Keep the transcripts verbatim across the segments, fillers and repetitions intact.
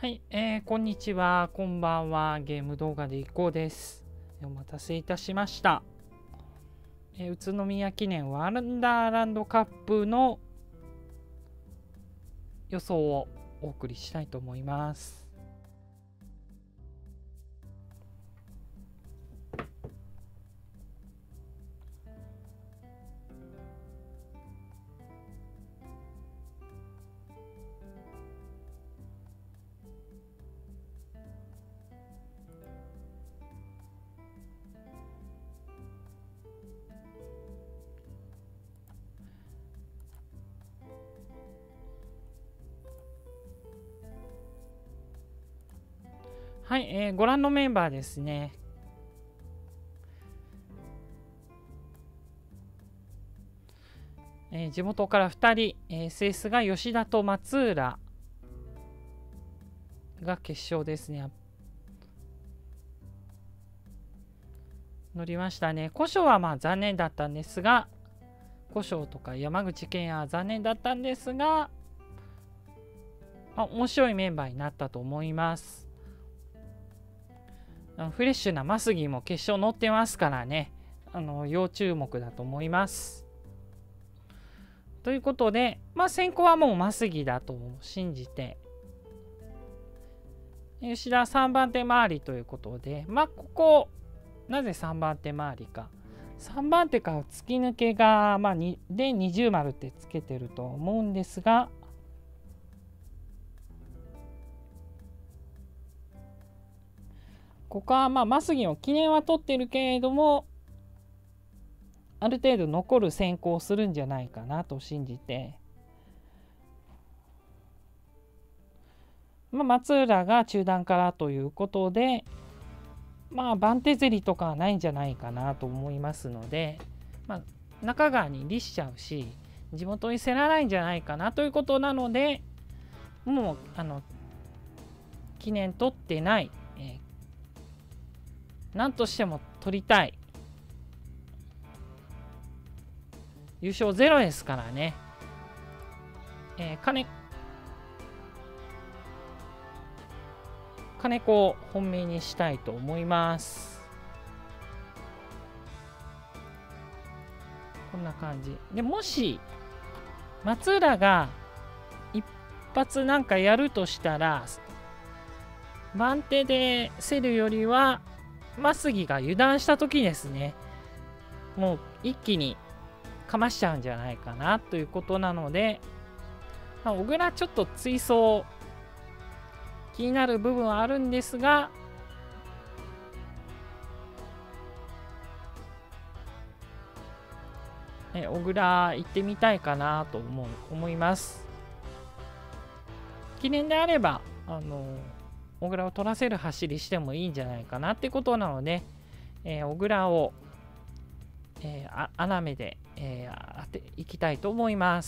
はい、えー、こんにちは、こんばんは。ゲーム動画でいこうです。お待たせいたしました。えー、宇都宮記念ワンダーランドカップの予想をお送りしたいと思います。はい、えー、ご覧のメンバーですね。えー、地元からふたり、えー、エスエス が吉田と松浦が決勝ですね。乗りましたね。古性はまあ残念だったんですが、古性とか山口健也は残念だったんですが、まあ、面白いメンバーになったと思います。フレッシュなマスギも決勝乗ってますからね、あの要注目だと思います。ということで、まあ、先行はもうマスギだと信じて、吉田さんばん手回りということで、まあここなぜさんばん手回りか、さんばん手から突き抜けが、まあ、で二重丸ってつけてると思うんですが、ここはまあマスギの記念は取ってるけれども、ある程度残る先行するんじゃないかなと信じて、まあ、松浦が中段からということで、まあ番手競りとかはないんじゃないかなと思いますので、まあ、中川に利しちゃうし地元に競らないんじゃないかなということなので、もうあの記念取ってない、えー、何としても取りたい、優勝ゼロですからね、えー、金金子を本命にしたいと思います。こんな感じで、もし松浦が一発なんかやるとしたら、番手で競るよりはマスギが油断した時ですね、もう一気にかましちゃうんじゃないかなということなので、まあ、小倉ちょっと追走気になる部分はあるんですが、え小倉行ってみたいかなと思う思います。記念であればあの小倉を取らせる走りしてもいいんじゃないかなってことなので、えー、小倉を、えー、あ穴目で、えー、当ていきたいと思います。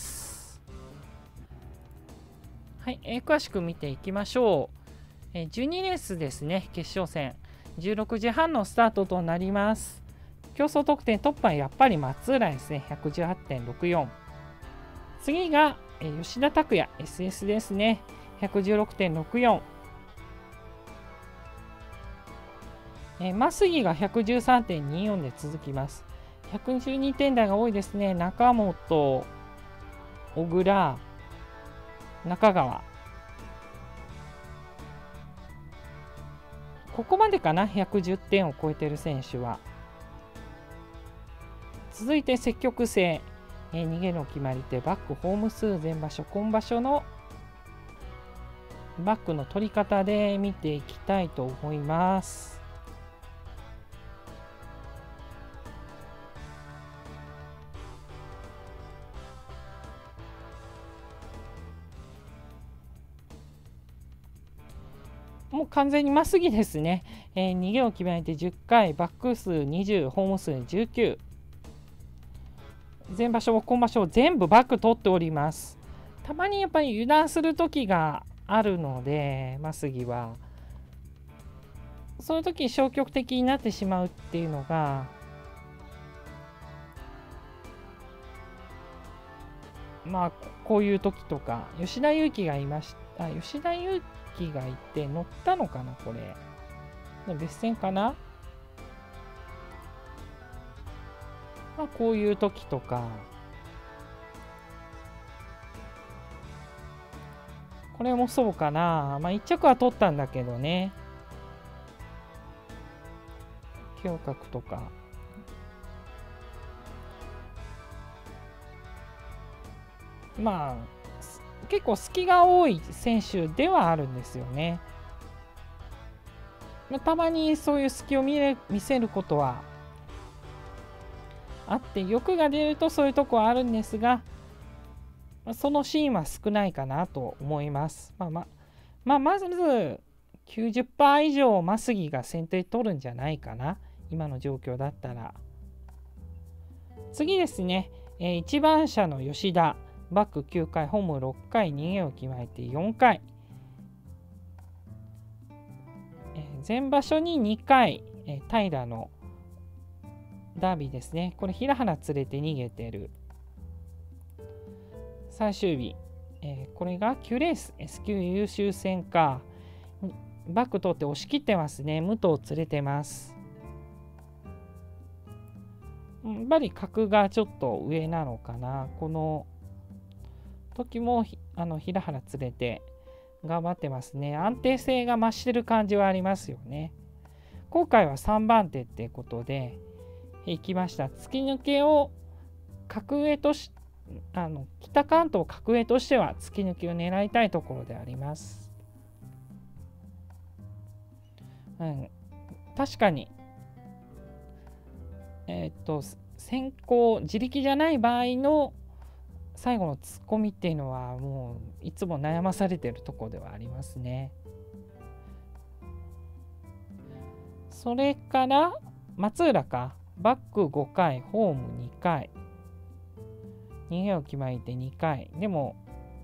はい、えー、詳しく見ていきましょう。えー、じゅうにレースですね。決勝戦じゅうろくじはんのスタートとなります。競争得点トップはやっぱり松浦ですね。 ひゃくじゅうはちてんろくよん。次が、えー、吉田拓也 エスエス ですね。 ひゃくじゅうろくてんろくよん。えー、マスギが ひゃくじゅうさんてんによん で続きます。ひゃくじゅうにてん台が多いですね。中本、小倉、中川、ここまでかな、ひゃくじゅってんを超えている選手は。続いて積極性、えー、逃げの決まり手、バック、ホーム数、前場所、今場所のバックの取り方で見ていきたいと思います。もう完全にマスギですね。えー、逃げを決めてじゅっかい、バック数にじゅう、ホーム数じゅうきゅう。前場所、今場所全部バック取っております。たまにやっぱり油断する時があるので、マスギは。そういう時消極的になってしまうっていうのが、まあこういう時とか、吉田勇気がいましあ、吉田裕樹がいて乗ったのかな、これ。別線かな。まあ、こういう時とか。これもそうかな。まあ、いっ着は取ったんだけどね。胸郭とか。まあ、結構隙が多い選手ではあるんですよね。たまにそういう隙を見れ見せることはあって、欲が出るとそういうとこはあるんですが、そのシーンは少ないかなと思います。まあまあ、まあ、まず きゅうじゅっパーセント 以上マスギが先手取るんじゃないかな、今の状況だったら。次ですね、えー、いちばん車の吉田、バックきゅうかい、ホームろっかい、逃げを決まえてよんかい、えー、前場所ににかい、えー、平のダービーですね。これ平原連れて逃げてる。最終日、えー、これがきゅうレース S 級優秀戦か。バック取って押し切ってますね。武藤を連れてます。やっぱり格がちょっと上なのかな。この時もあの平原連れて頑張ってますね。安定性が増してる感じはありますよね。今回はさんばん手ってことで行きました。突き抜けを格上としあの北関東格上としては突き抜きを狙いたいところであります。うん、確かにえー、っと先行自力じゃない場合の最後の突っ込みっていうのはもういつも悩まされてるところではありますね。それから松浦か、バックごかい、ホームにかい、逃げを決まえてにかい、でも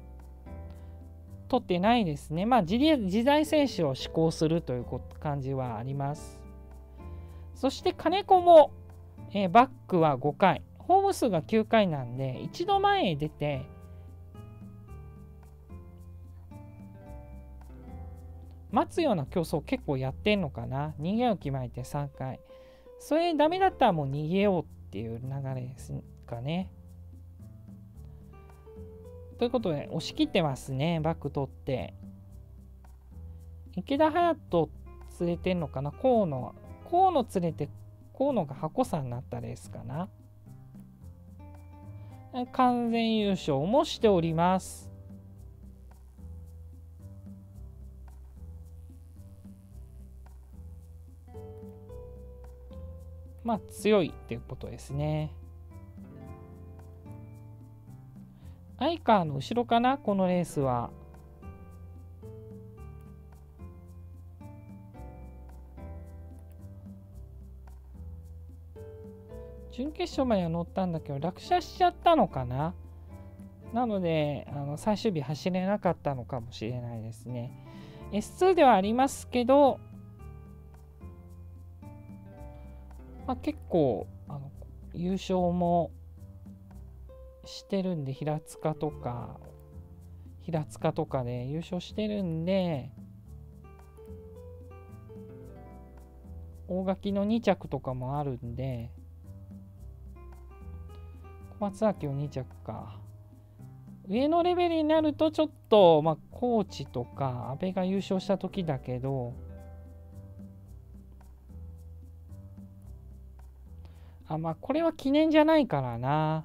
取ってないですね。まあ自自在選手を志向するという感じはあります。そして金子も、えー、バックはごかい、ホーム数がきゅうかいなんで一度前へ出て待つような競争を結構やってんのかな。逃げを決まえてさんかい、それダメだったらもう逃げようっていう流れですかね。ということで押し切ってますね。バック取って池田隼人連れてんのかな。河野河野連れて河野が箱さんになったレースかな。完全優勝もしております。まあ強いっていうことですね。アイカーの後ろかな、このレースは。準決勝までは乗ったんだけど落車しちゃったのかな。なのであの最終日走れなかったのかもしれないですね。 エスツー ではありますけど、まあ、結構あの優勝もしてるんで、平塚とか平塚とかで優勝してるんで、大垣のに着とかもあるんで、小松崎をに着か。上のレベルになるとちょっと、まあ、高知とか安倍が優勝した時だけど、あ、まあこれは記念じゃないからな。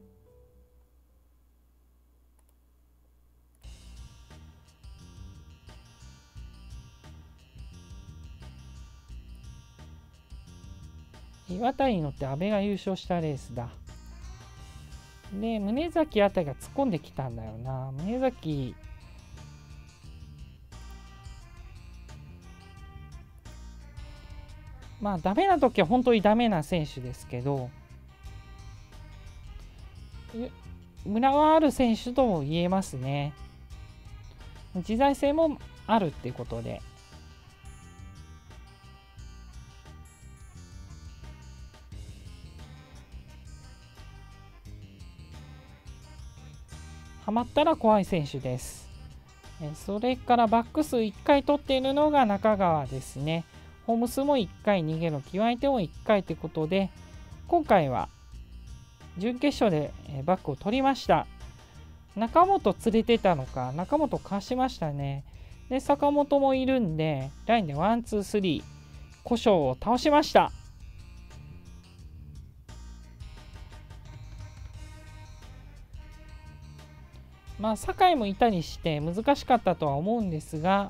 岩谷に乗って安倍が優勝したレースだ。で、宗崎あたりが突っ込んできたんだよな。宗崎、まあダメな時は本当にダメな選手ですけど、ムラはある選手とも言えますね。自在性もあるっていうことで。ハマったら怖い選手です。 えそれからバック数いっかい取っているのが中川ですね。ホーム数もいっかい、逃げの極めてもいっかいということで、今回は準決勝でバックを取りました。中本連れてたのか、中本貸しましたね。で、坂本もいるんで、ラインでワン、ツー、スリー、古性を倒しました。まあ、酒井もいたりして難しかったとは思うんですが、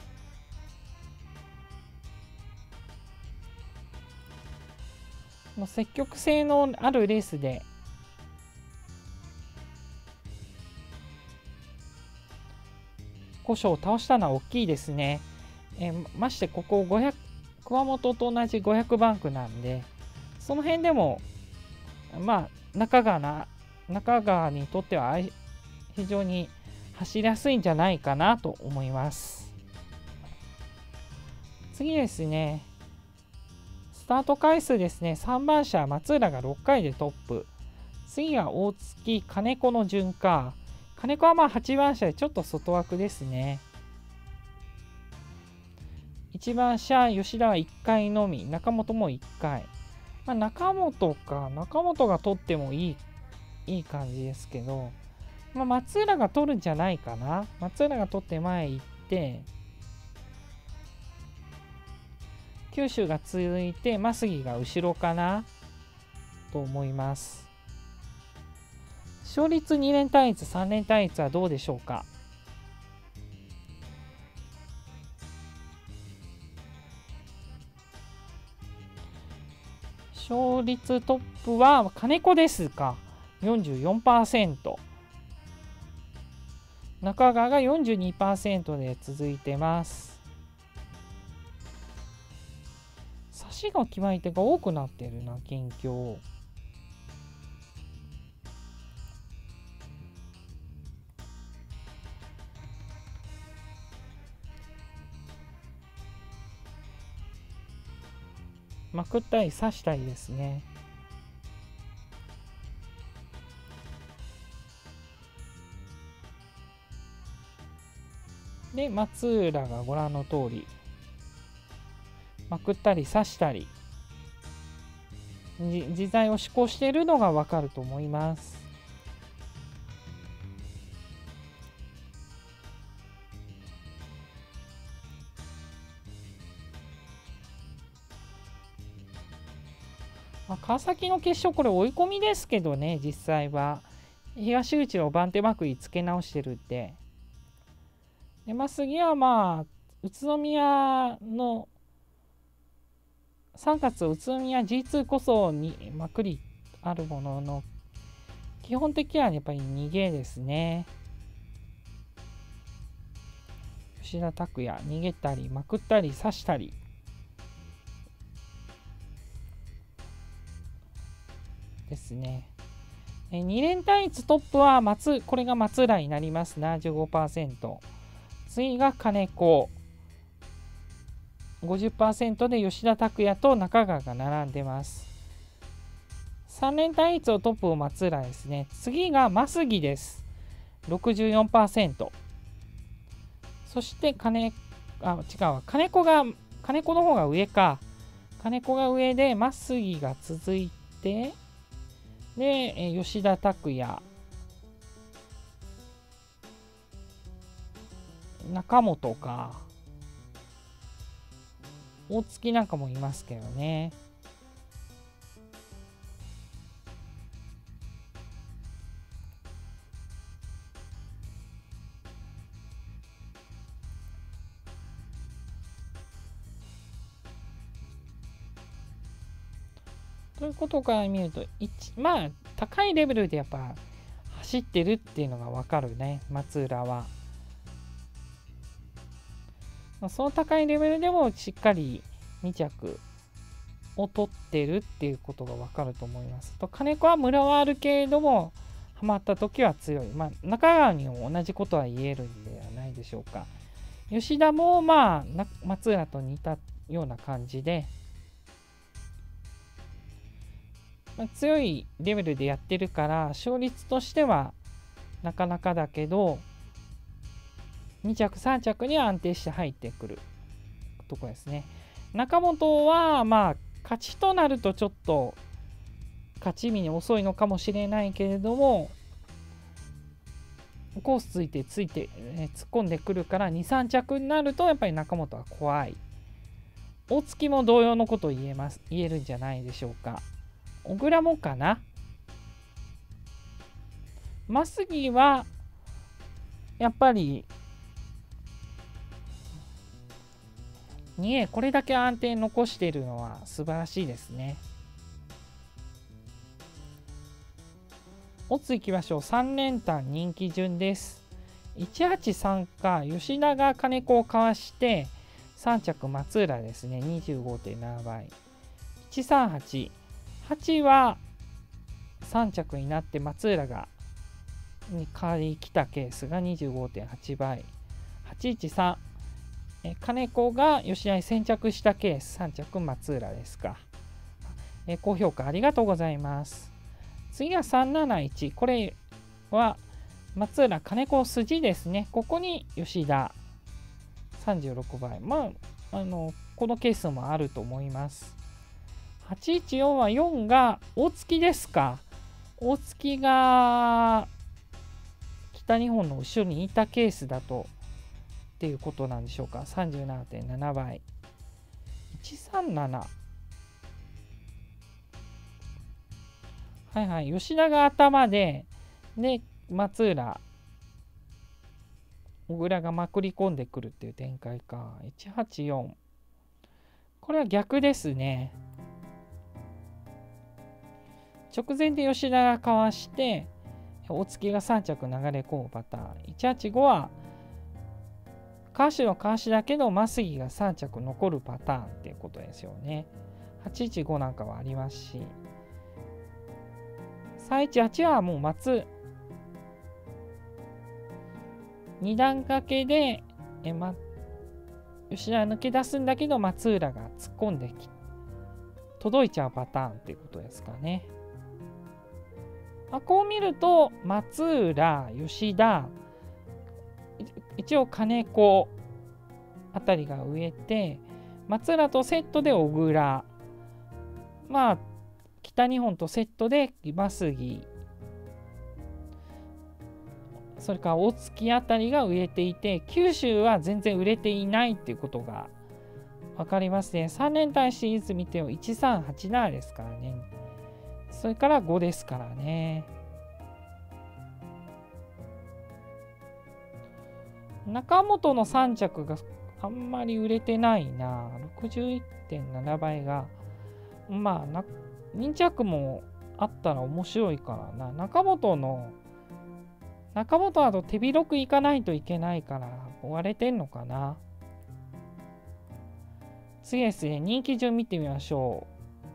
積極性のあるレースで古性を倒したのは大きいですね。えましてここごひゃく、熊本と同じごひゃくバンクなんで、その辺でもまあ中川な中川にとっては非常に走りやすいんじゃないかなと思います。次ですね、スタート回数ですね。さんばん車松浦がろっかいでトップ、次が大月金子の順か。金子はまあはちばん車でちょっと外枠ですね。いちばん車吉田はいっかいのみ、中本もいっかい、まあ、中本か中本が取ってもいいいい感じですけど、まあ、松浦が取るんじゃないかな。松浦が取って前行って九州が続いて増木が後ろかなと思います。勝率に連単一さん連単一はどうでしょうか。勝率トップは金子ですか、 よんじゅうよんパーセント、 中川が よんじゅうにパーセント で続いてます。差しが決まり手が多くなってるな、近況。まくったり刺したりですね。で松浦がご覧の通りまくったり刺したり自在を施行しているのがわかると思います。まあ、川崎の決勝これ追い込みですけどね、実際は東口を番手まくりつけ直してるって。で、まあ、次はまあ宇都宮のさんがつ宇都宮 ジーツー こそにまくりあるものの、基本的にはやっぱり逃げですね。吉田拓也逃げたりまくったり刺したりですね。に連単一トップは松、これが松浦になります。ななじゅうごパーセント。次が金子。ごじゅっパーセント で吉田拓也と中川が並んでます。さん連単一をトップを松浦ですね。次が増木です。ろくじゅうよんパーセント。そして金、あ、違うわ。金子が、金子の方が上か。金子が上で増木が続いて、で、吉田拓也、中本か、大月なんかもいますけどね。ということから見ると、まあ高いレベルでやっぱ走ってるっていうのが分かるね、松浦は。その高いレベルでもしっかりに着を取ってるっていうことが分かると思います。と金子はムラはあるけれどもハマった時は強い。まあ中川にも同じことは言えるんではないでしょうか。吉田もまあ松浦と似たような感じで、まあ、強いレベルでやってるから勝率としてはなかなかだけど、 に着さん着には安定して入ってくるとこですね。中本はまあ勝ちとなるとちょっと勝ち身に遅いのかもしれないけれども、コースついてついて、え突っ込んでくるからにさん着になるとやっぱり中本は怖い。大月も同様のことを言えます言えるんじゃないでしょうか。小倉もかな。真杉はやっぱりにえこれだけ安定残しているのは素晴らしいですね。オッズいきましょう。さん連単人気順です。いちはちさんか吉田が金子をかわしてさん着松浦ですね。 にじゅうごてんなな 倍。いちさんはち。はちはさん着になって松浦がに代わりに来たケースが にじゅうごてんはち 倍。はちいちさん。え金子が吉田に先着したケースさん着松浦ですか。え高評価ありがとうございます。次はさんなないち。これは松浦金子筋ですね。ここに吉田さんじゅうろくばい。まあ、あのこのケースもあると思います。はちいちよんはよんが大月ですか。大月が北日本の後ろにいたケースだとっていうことなんでしょうか。 さんじゅうななてんなな 倍。いちさんなな。はいはい。吉田が頭で、で、松浦、小倉がまくり込んでくるっていう展開か。いちはちよん。これは逆ですね。直前で吉田がかわして、大月がさん着流れ込むパターン。いちはちごは、かわしのかわしだけど、真杉がさん着残るパターンっていうことですよね。はちいちごなんかはありますし。さんいちはちはもう松に段掛けでえ、ま、吉田抜け出すんだけど松浦が突っ込んでき届いちゃうパターンっていうことですかね。まあ、こう見ると松浦、吉田、一応金子あたりが植えて、松浦とセットで小倉、まあ北日本とセットで真杉、それから大月あたりが植えていて、九州は全然売れていないっていうことが分かりますね。さん連単シリーズ見てもいちさんはちななですからね。それからごですからね。中本のさん着があんまり売れてないな。ろくじゅういってんなな 倍が。まあなに着もあったら面白いからな。中本の中本だと手広くいかないといけないから割れてんのかな。次ですね、人気順見てみましょう。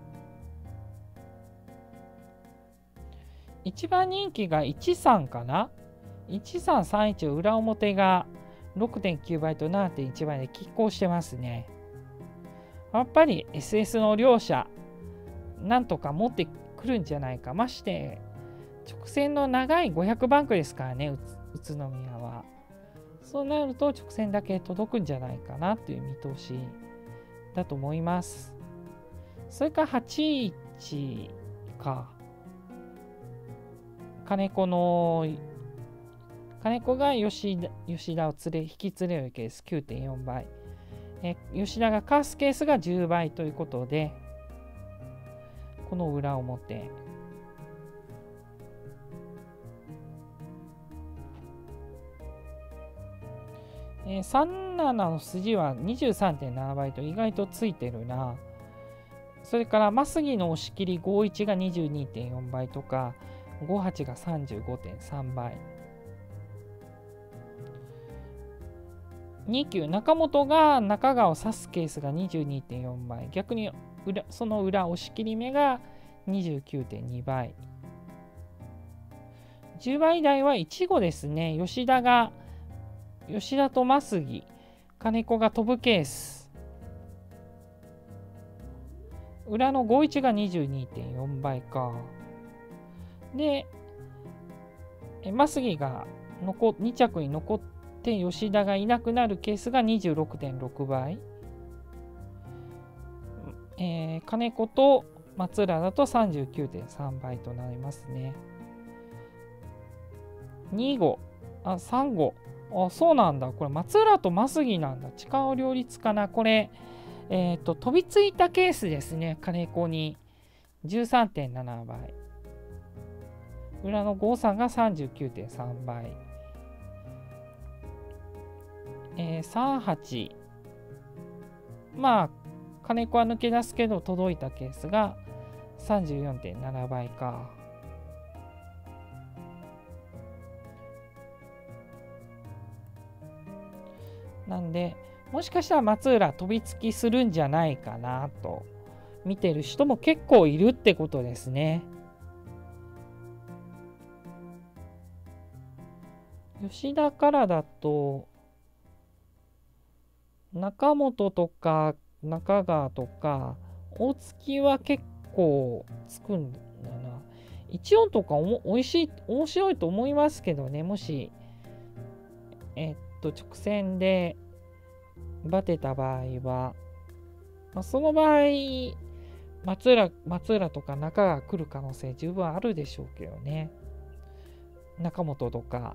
一番人気がいちさんかな。いちさんさんいち裏表が ろくてんきゅう 倍と ななてんいち 倍で拮抗してますね。やっぱり エスエス の両者なんとか持ってくるんじゃないか。まして直線の長いごひゃくバンクですからね、宇都宮は。そうなると直線だけ届くんじゃないかなという見通しだと思います。それからはちいちか。金子の金子が吉田、吉田を連れ引き連れるケース きゅうてんよん 倍。え吉田がかすケースがじゅうばいということで、この裏表。えー、さんななの筋は にじゅうさんてんなな 倍と意外とついてるな。それから真杉の押し切りごじゅういちが にじゅうにてんよん 倍とかごじゅうはちが さんじゅうごてんさん 倍。にきゅう中本が中川を指すケースが にじゅうにてんよん 倍。逆に裏その裏押し切り目が にじゅうきゅうてんに 倍。じゅう倍台はいちごですね。吉田が吉田と真杉、金子が飛ぶケース。裏のごじゅういちが にじゅうにてんよん 倍か。で、真杉が残に着に残っで吉田がいなくなるケースが にじゅうろくてんろく 倍、えー、金子と松浦だと さんじゅうきゅうてんさん 倍となりますね。に号、あ、さん号、あ、そうなんだ。これ松浦と増木なんだ。近尾両立かな。これ、えっと、飛びついたケースですね。金子に じゅうさんてんなな 倍。裏の郷さんが さんじゅうきゅうてんさん 倍。えー、さんはち。まあ、金子は抜け出すけど届いたケースが さんじゅうよんてんなな 倍か。なんで、もしかしたら松浦飛びつきするんじゃないかなと見てる人も結構いるってことですね。吉田からだと中本とか中川とか大月は結構つくんだな。いちよんとかおもおいしい面白いと思いますけどね。もしえっと直線でバテた場合は、まあ、その場合松浦松浦とか中川来る可能性十分あるでしょうけどね。中本とか。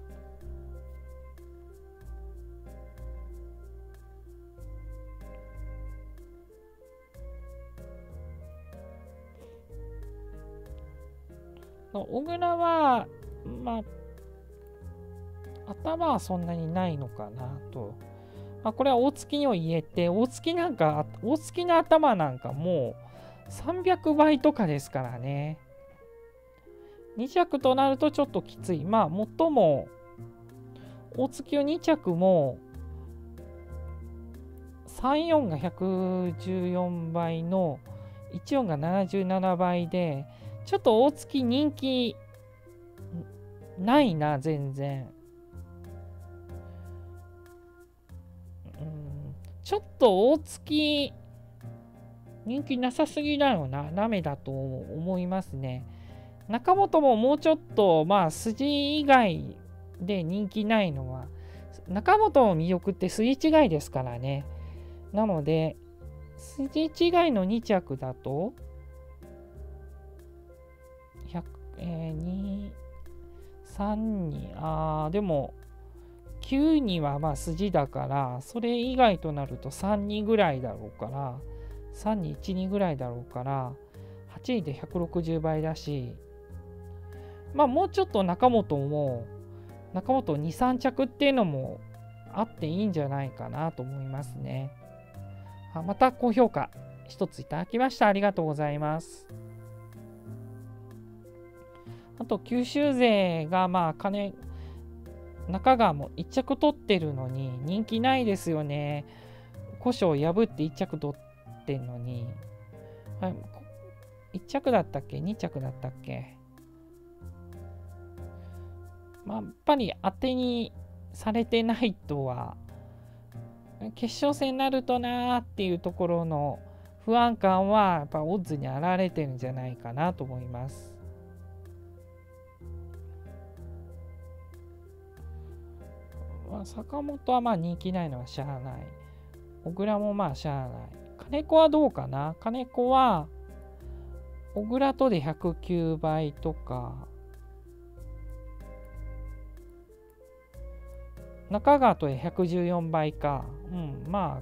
小倉は、まあ、頭はそんなにないのかなと。まあ、これは大月にも言えて、大月なんか、大月の頭なんかもうさんびゃくばいとかですからね。に着となるとちょっときつい。まあ、もっとも、大月のに着も、さんじゅうよんがひゃくじゅうよんばいのいちじゅうよんがななじゅうななばいで、ちょっと大月人気ないな、全然。うん、ちょっと大月人気なさすぎだよな、ダメだと思いますね。中本ももうちょっと、まあ、筋以外で人気ないのは、中本の魅力って筋違いですからね。なので、筋違いのに着だと、えー、に、さんに、あー、でも、きゅうにはまあ筋だから、それ以外となるとさんにぐらいだろうから、さんにいちにぐらいだろうから、はちいでひゃくろくじゅうばいだし、まあもうちょっと中本も、中本に、さん着っていうのもあっていいんじゃないかなと思いますね。あ、また高評価一ついただきました。ありがとうございます。あと九州勢がまあ金中川もいち着取ってるのに人気ないですよね。古書を破っていち着取ってんのに、はい、いち着だったっけに着だったっけ。まあ、やっぱり当てにされてないとは決勝戦になるとなーっていうところの不安感はやっぱオッズに現れてるんじゃないかなと思います。まあ、坂本はまあ人気ないのはしゃあない。小倉もまあしゃあない。金子はどうかな。金子は小倉とでひゃくきゅうばいとか、中川とでひゃくじゅうよんばいか。うん、ま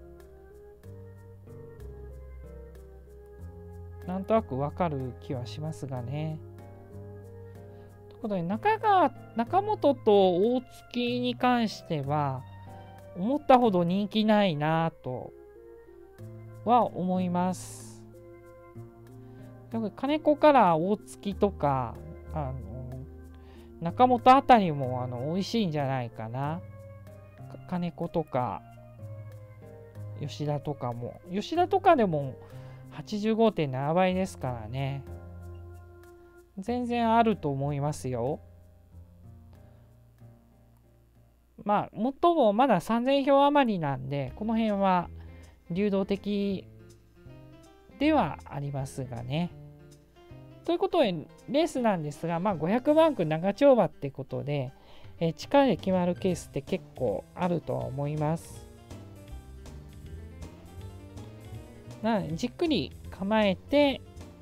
あ、なんとなくわかる気はしますがね。ということで、中川、中本と大月に関しては、思ったほど人気ないなとは思います。金子から大月とか、あの中本あたりもあの美味しいんじゃないかな。金子とか吉田とかも。吉田とかでも はちじゅうごてんなな 倍ですからね。全然あると思いますよ。まあ、もっともまださんぜんひょう余りなんで、この辺は流動的ではありますがね。ということで、レースなんですが、まあ、ごひゃくバンク長丁場ってことで、 えー、力で決まるケースって結構あるとは思います。なのでじっくり構えて、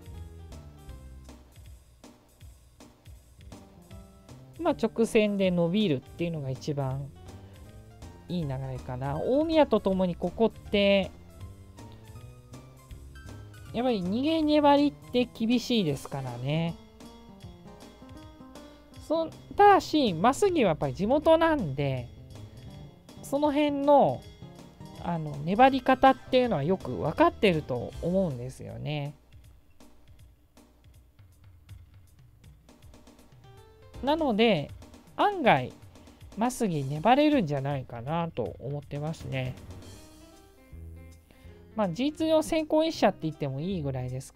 まあ、直線で伸びるっていうのが一番いい流れかな。大宮とともにここってやっぱり逃げ粘りって厳しいですからね。そただし真杉はやっぱり地元なんで、その辺のあの粘り方っていうのはよく分かってると思うんですよね。なので案外真杉粘れるんじゃないかなと思ってますね。まあ事実上先行一社って言ってもいいぐらいですから、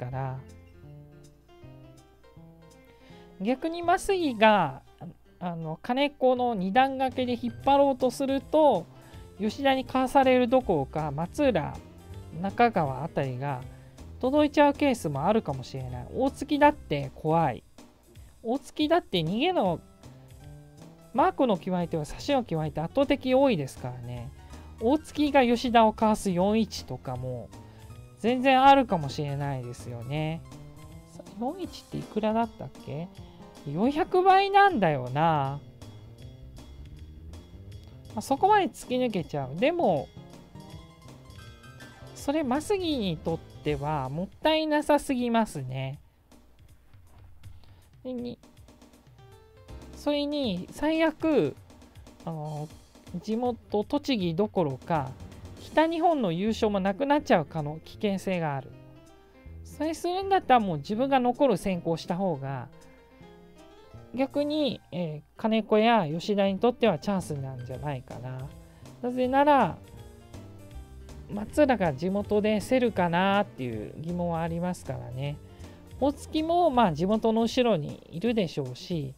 逆に真杉があの金子のに段掛けで引っ張ろうとすると吉田にかわされるどころか松浦中川あたりが届いちゃうケースもあるかもしれない。大月だって怖い。大月だって逃げのマークの決まり手は差しの決まり手圧倒的多いですからね。大月が吉田をかわすよんいちとかも全然あるかもしれないですよね。よんいちっていくらだったっけ？ よんひゃく 倍なんだよな。まあ、そこまで突き抜けちゃう。でもそれ真杉にとってはもったいなさすぎますね。でにそれに最悪あの地元栃木どころか北日本の優勝もなくなっちゃう可能危険性がある。それするんだったらもう自分が残る先行した方が逆に、えー、金子や吉田にとってはチャンスなんじゃないかな。なぜなら松浦が地元で競るかなっていう疑問はありますからね。大月もまあ地元の後ろにいるでしょうし、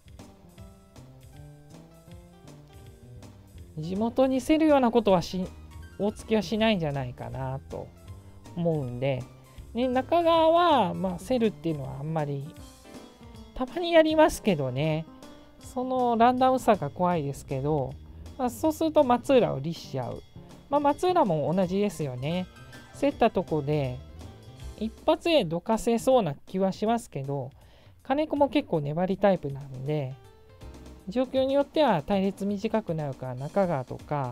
地元に競るようなことはし大月はしないんじゃないかなと思うんで、ね、中川はまあ競るっていうのはあんまりたまにやりますけどね、そのランダムさが怖いですけど、まあ、そうすると松浦を利しちゃう。まあ、松浦も同じですよね。競ったとこで一発でどかせそうな気はしますけど、金子も結構粘りタイプなんで、状況によっては隊列短くなるから中川とか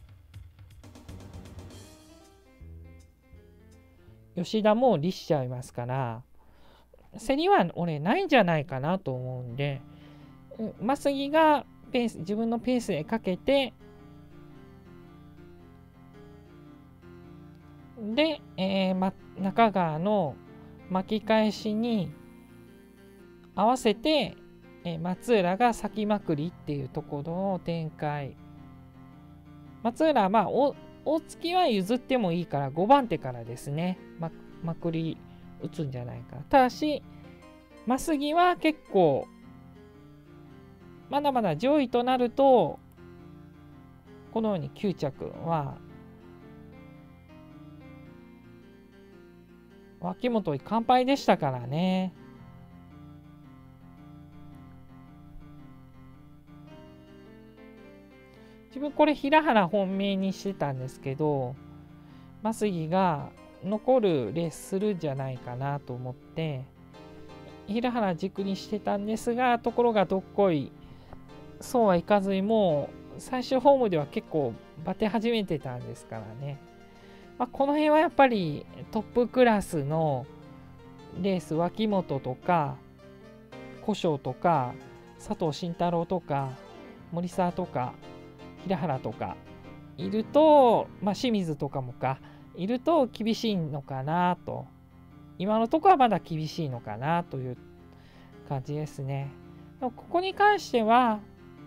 吉田も利しちゃいますから、競りは俺ないんじゃないかなと思うんで、真杉がペース自分のペースでかけて、で、えーま、中川の巻き返しに合わせて、えー、松浦が先まくりっていうところの展開。松浦はまあ大月は譲ってもいいからごばん手からですね、ま、まくり打つんじゃないか。ただし真杉は結構まだまだ上位となるとこのようにきゅう着は脇本に完敗でしたからね。自分これ平原本命にしてたんですけど、真杉が残るレースするんじゃないかなと思って平原軸にしてたんですが、ところがどっこいそうはいかずに、もう最終ホームでは結構バテ始めてたんですからね。まあ、この辺はやっぱりトップクラスのレース、脇本とか古性とか佐藤慎太郎とか森沢とか平原とかいると、まあ、清水とかもかいると厳しいのかなと、今のところはまだ厳しいのかなという感じですね。ここに関しては、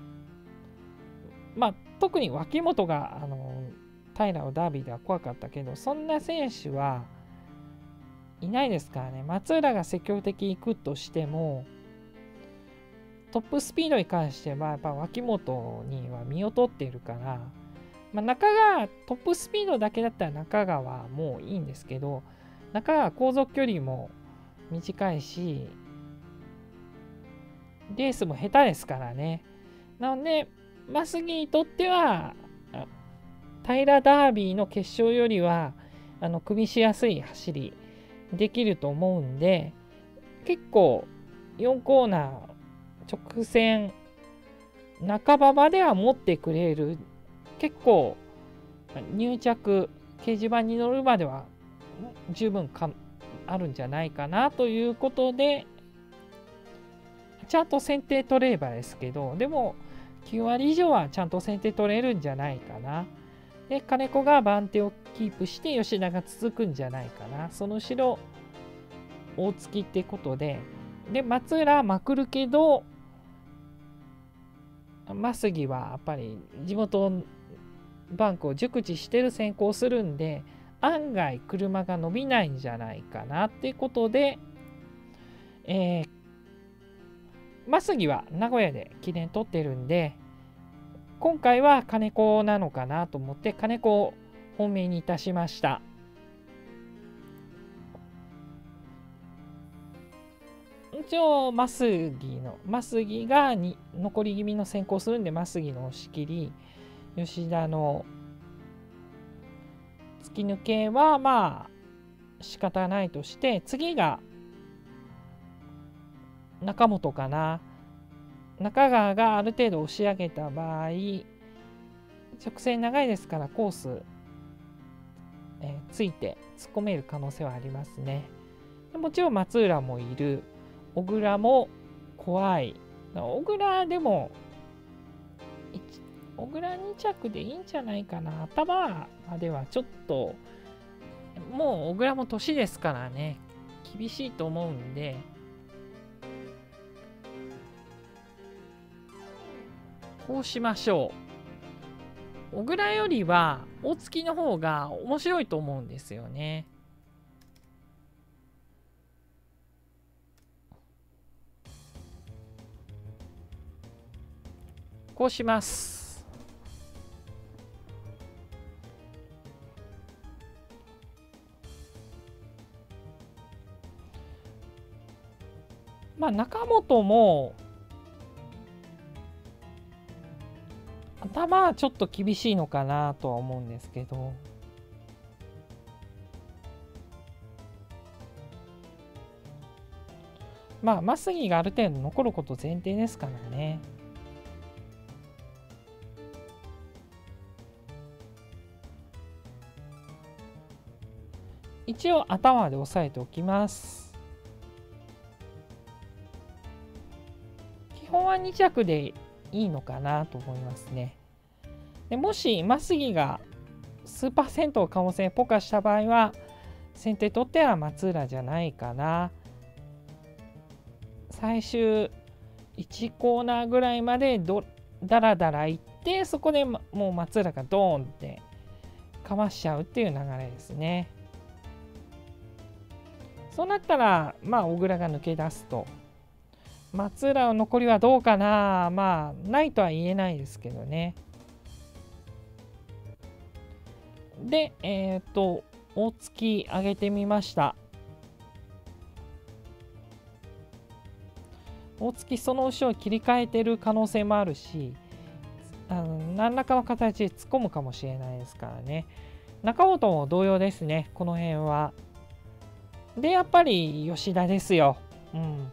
まあ、特に脇本があの平のダービーでは怖かったけど、そんな選手はいないですからね。松浦が積極的に行くとしてもトップスピードに関してはやっぱ脇本には見劣っているから、まあ、中川トップスピードだけだったら中川はもういいんですけど、中川後続距離も短いしレースも下手ですからね。なので増木にとっては平ダービーの決勝よりはあの組みしやすい走りできると思うんで、結構よんコーナー直線半ばまでは持ってくれる、結構入着掲示板に乗るまでは十分かあるんじゃないかなということで、ちゃんと先手取れればですけど、でもきゅう割以上はちゃんと先手取れるんじゃないかな。で金子が番手をキープして吉田が続くんじゃないかな。その後ろ大月ってことで、で松浦まくるけど増木はやっぱり地元バンクを熟知してる先行するんで、案外車が伸びないんじゃないかなってことで、えー、増木は名古屋で記念取ってるんで、今回は金子なのかなと思って金子を本命にいたしました。一応増木の増木がに残り気味の先行するんで、増木の押し切り、吉田の突き抜けはまあ仕方ないとして、次が中本かな。中川がある程度押し上げた場合、直線長いですからコース、えー、ついて突っ込める可能性はありますね。もちろん松浦もいる。小倉も怖い。小倉でも小倉に着でいいんじゃないかな。頭まではちょっともう小倉も年ですからね、厳しいと思うんで、こうしましょう。小倉よりは大月の方が面白いと思うんですよね。こうします。まあ中本も頭はちょっと厳しいのかなとは思うんですけど、まあ増木がある程度残ること前提ですからね。一応頭で押さえておきます。基本はに着でいいのかなと思いますね。でもし増木が数パーセント可能性ポカした場合は、先手取っては松浦じゃないかな。最終いちコーナーぐらいまでどだらだらいって、そこでもう松浦がドーンってかわしちゃうっていう流れですね。そうなったらまあ小倉が抜け出すと、松浦の残りはどうかな。まあないとは言えないですけどね。でえっ、ー、と大月上げてみました。大月その後ろを切り替えてる可能性もあるし、あの何らかの形で突っ込むかもしれないですからね。中本も同様ですね、この辺は。でやっぱり吉田ですよ。うん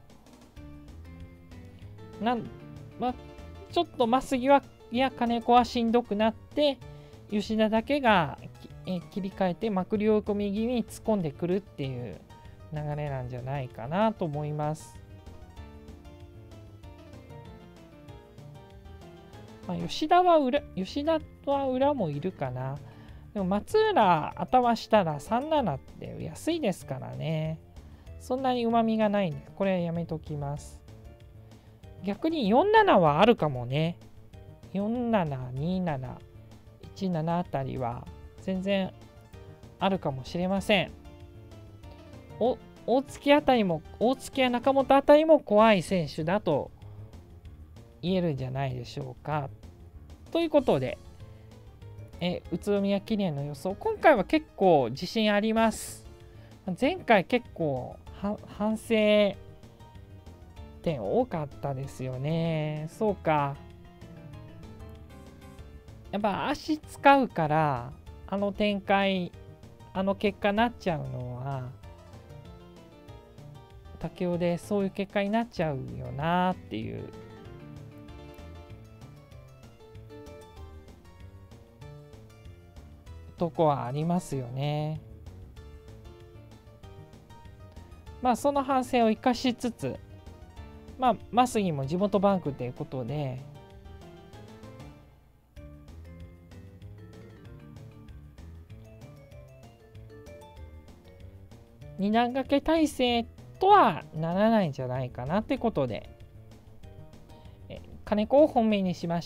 なんまあ、ちょっと増木は、いや金子はしんどくなって、吉田だけがえ切り替えてまくり追い込み気味に突っ込んでくるっていう流れなんじゃないかなと思います。まあ、吉田は裏吉田は裏もいるかな。でも松浦頭したらさんななって安いですからね。そんなにうまみがないんで、これはやめときます。逆によんななはあるかもね。よんなな、になな、いちななあたりは全然あるかもしれません。お大月あたりも、大月や中本あたりも怖い選手だと言えるんじゃないでしょうか。ということで、え宇都宮記念の予想、今回は結構自信あります。前回結構反省点多かったですよね。そうか。 やっぱ足使うからあの展開あの結果になっちゃうのは武雄でそういう結果になっちゃうよなっていうとこはありますよね。まあその反省を生かしつつ、まあ増木も地元バンクということで二段掛け体制とはならないんじゃないかなってことでえ金子を本命にしました。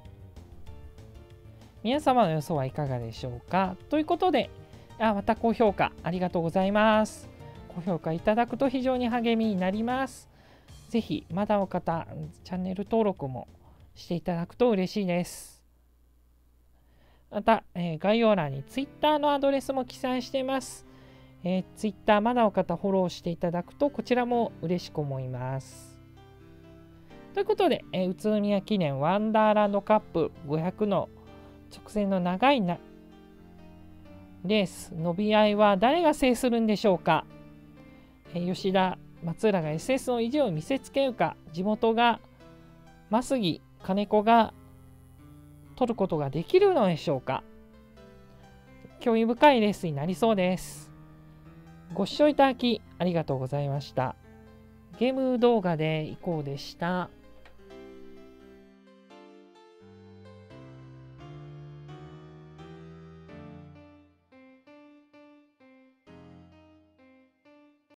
皆様の予想はいかがでしょうか。ということで、あまた高評価ありがとうございます。高評価いただくと非常に励みになります。ぜひまだの方チャンネル登録もしていただくと嬉しいです。また、えー、概要欄に Twitter のアドレスも記載しています。えー、Twitter まだの方フォローしていただくとこちらも嬉しく思います。ということで、えー、宇都宮記念ワンダーランドカップごひゃくの直線の長いなレース伸び合いは誰が制するんでしょうか。えー、吉田松浦が エスエス の意地を見せつけるか、地元が増木金子が取ることができるのでしょうか。興味深いレースになりそうです。ご視聴いただきありがとうございました。ゲーム動画でいこうでした。